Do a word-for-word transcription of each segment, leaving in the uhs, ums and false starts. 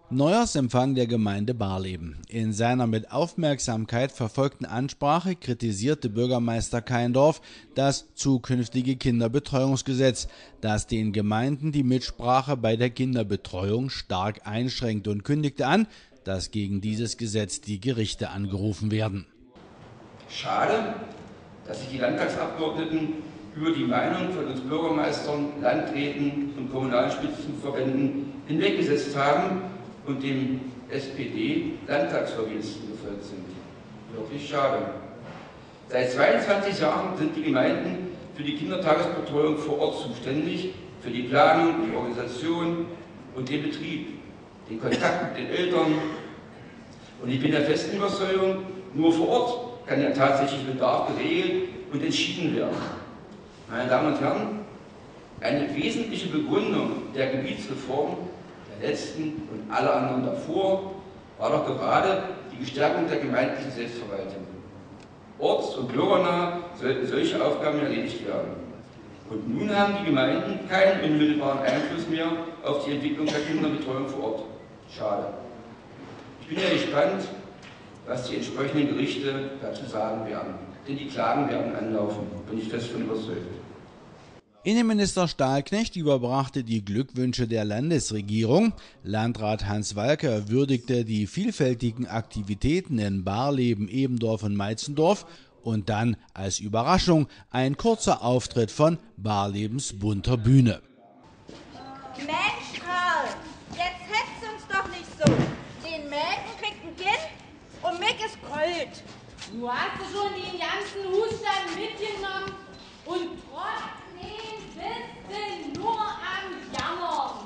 Neujahrsempfang der Gemeinde Barleben. In seiner mit Aufmerksamkeit verfolgten Ansprache kritisierte Bürgermeister Keindorf das zukünftige Kinderbetreuungsgesetz, das den Gemeinden die Mitsprache bei der Kinderbetreuung stark einschränkt, und kündigte an, dass gegen dieses Gesetz die Gerichte angerufen werden. Schade, dass sich die Landtagsabgeordneten über die Meinung von uns Bürgermeistern, Landräten und kommunalen Spitzenverbänden hinweggesetzt haben und dem S P D-Landtagsvorsitzenden gefolgt sind. Wirklich schade. Seit zweiundzwanzig Jahren sind die Gemeinden für die Kindertagesbetreuung vor Ort zuständig, für die Planung, die Organisation und den Betrieb, den Kontakt mit den Eltern. Und ich bin der festen Überzeugung, nur vor Ort kann der tatsächliche Bedarf geregelt und entschieden werden. Meine Damen und Herren, eine wesentliche Begründung der Gebietsreform der letzten und aller anderen davor war doch gerade die Stärkung der gemeindlichen Selbstverwaltung. Orts- und bürgernah sollten solche Aufgaben erledigt werden. Und nun haben die Gemeinden keinen unmittelbaren Einfluss mehr auf die Entwicklung der Kinderbetreuung vor Ort. Schade. Ich bin ja gespannt, was die entsprechenden Gerichte dazu sagen werden. Denn die Klagen werden anlaufen, bin ich fest von überzeugt. Innenminister Stahlknecht überbrachte die Glückwünsche der Landesregierung. Landrat Hans Walker würdigte die vielfältigen Aktivitäten in Barleben, Ebendorf und Meitzendorf. Und dann als Überraschung ein kurzer Auftritt von Barlebens bunter Bühne. Mensch, Karl, jetzt hetzt uns doch nicht so. Den Mägen kriegt ein Kind und mich ist kalt. Du hast du schon den ganzen Husstand mitgenommen und trotzdem bist du nur am Jammern.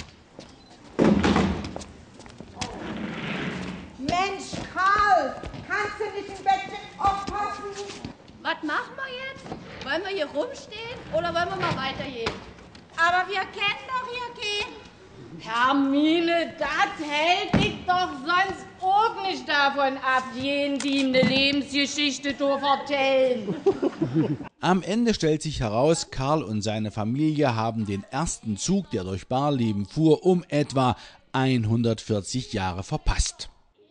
Mensch, Karl, kannst du nicht im Bettchen aufpassen? Was machen wir jetzt? Wollen wir hier rumstehen oder wollen wir mal weitergehen? Aber wir kennen doch hier gehen. Hermine, das hält dich doch sonst auch nicht davon ab, jeden die ihm eine Lebensgeschichte zu erzählen. Am Ende stellt sich heraus, Karl und seine Familie haben den ersten Zug, der durch Barleben fuhr, um etwa hundertvierzig Jahre verpasst.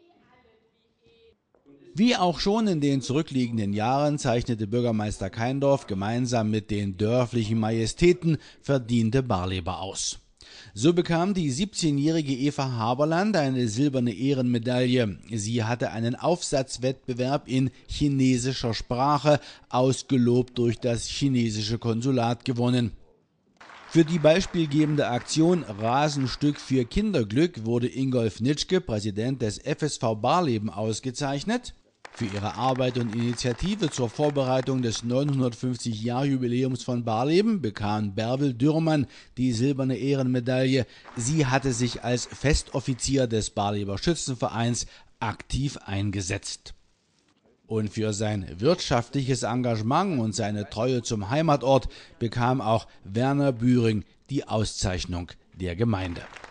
Wie auch schon in den zurückliegenden Jahren zeichnete Bürgermeister Keindorf gemeinsam mit den dörflichen Majestäten verdiente Barleber aus. So bekam die siebzehnjährige Eva Haberland eine silberne Ehrenmedaille. Sie hatte einen Aufsatzwettbewerb in chinesischer Sprache, ausgelobt durch das chinesische Konsulat, gewonnen. Für die beispielgebende Aktion Rasenstück für Kinderglück wurde Ingolf Nitschke, Präsident des F S V Barleben, ausgezeichnet. Für ihre Arbeit und Initiative zur Vorbereitung des neunhundertfünfzig-Jahr-Jubiläums von Barleben bekam Bärbel Dürrmann die silberne Ehrenmedaille. Sie hatte sich als Festoffizier des Barleber Schützenvereins aktiv eingesetzt. Und für sein wirtschaftliches Engagement und seine Treue zum Heimatort bekam auch Werner Bühring die Auszeichnung der Gemeinde.